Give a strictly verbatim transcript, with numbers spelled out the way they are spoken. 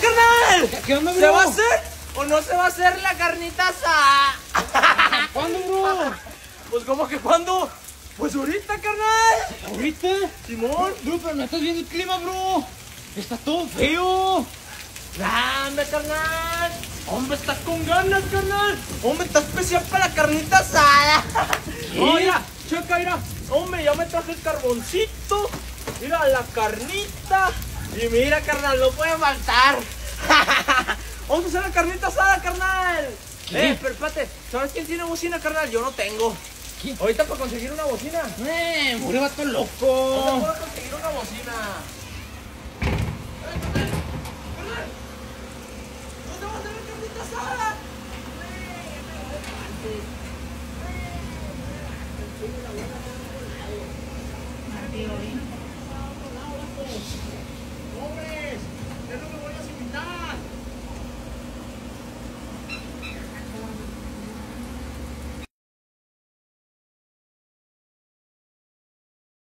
carnal! ¿Qué, qué onda, bro? ¿Se va a hacer o no se va a hacer la carnita asada? ¿Cuándo, bro? Pues, ¿cómo que cuándo? Pues ahorita, carnal. ¿Ahorita? Simón. Bro, pero no estás viendo el clima, bro. Está todo feo. Dame, carnal. Hombre, estás con ganas, carnal. Hombre, está especial para la carnita asada. ¿Qué? No, mira, checa, mira. Hombre, ya me traje el carboncito. Mira, la carnita. Y mira, carnal, no puede faltar. Vamos a hacer la carnita asada, carnal. ¿Qué? Eh, pero espérate, ¿sabes quién tiene bocina, carnal? Yo no tengo. ¿Qué? Ahorita para conseguir una bocina. Eh, mure vato No te loco. puedo conseguir una bocina.